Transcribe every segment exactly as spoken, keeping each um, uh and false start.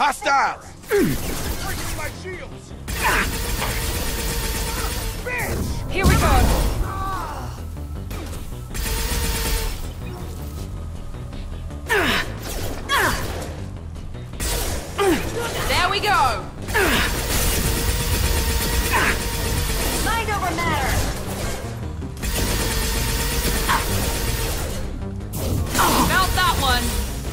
Hostiles! Breaking my shields! Bitch! Here we go! There we go! Mind over matter! Felt that one!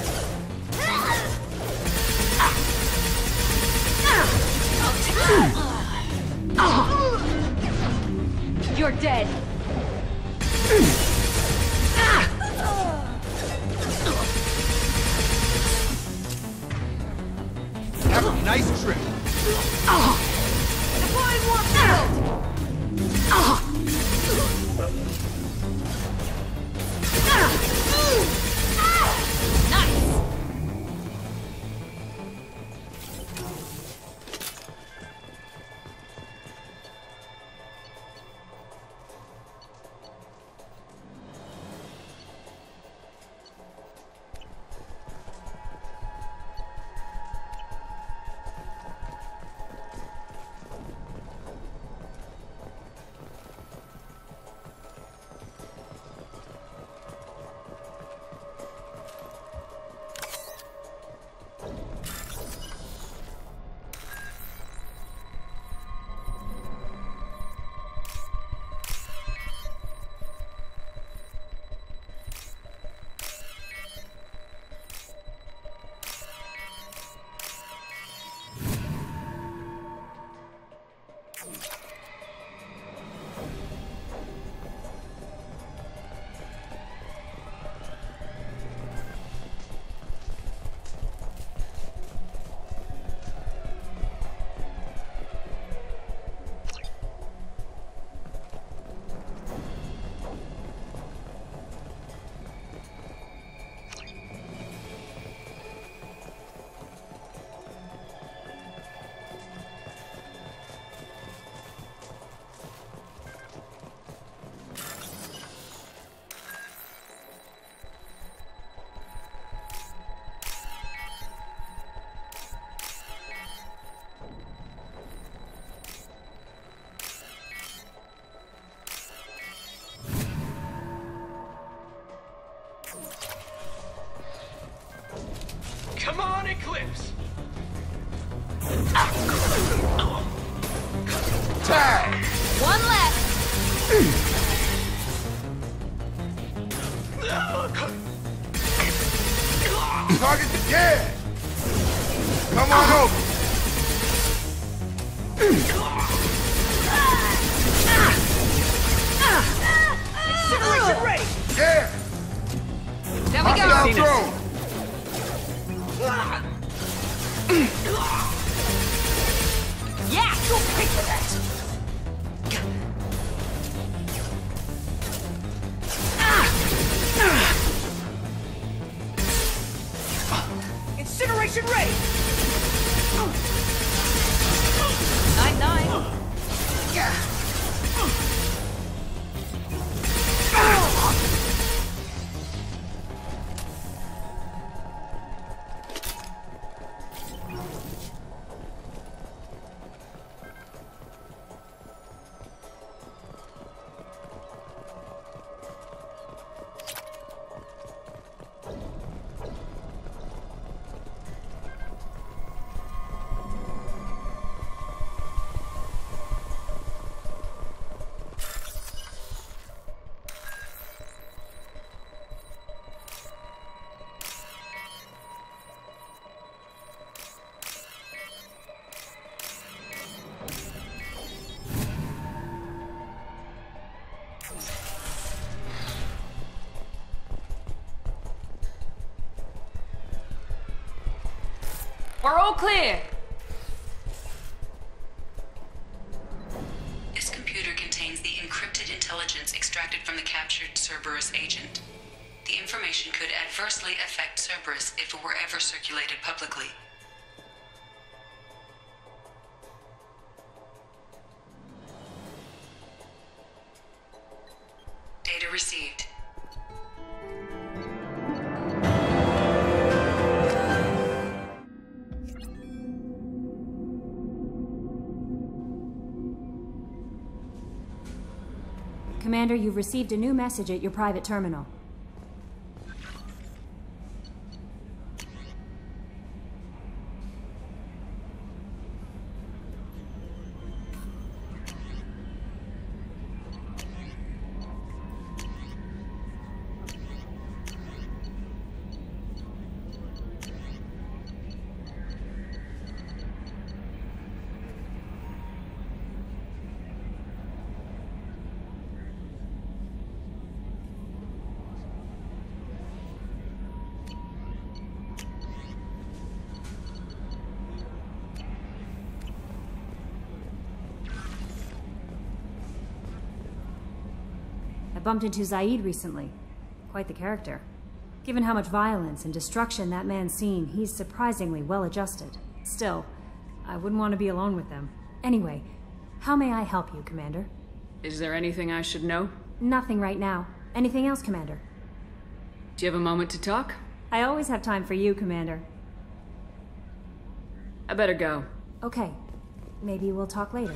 You're dead! Have a nice trip. Deploying warp field! Nice! Come on, Eclipse! Tag! One left! Target's dead! Come on over! Incineration ready! Yeah! There we Hostile go! drone! Yeah! Don't pay for that! Incineration ready! Nine nine! We're all clear! This computer contains the encrypted intelligence extracted from the captured Cerberus agent. The information could adversely affect Cerberus if it were ever circulated publicly. Data received. Commander, you've received a new message at your private terminal. I bumped into Zaid recently. Quite the character. Given how much violence and destruction that man's seen, he's surprisingly well adjusted. Still, I wouldn't want to be alone with them. Anyway, how may I help you, Commander? Is there anything I should know? Nothing right now. Anything else, Commander? Do you have a moment to talk? I always have time for you, Commander. I better go. Okay. Maybe we'll talk later.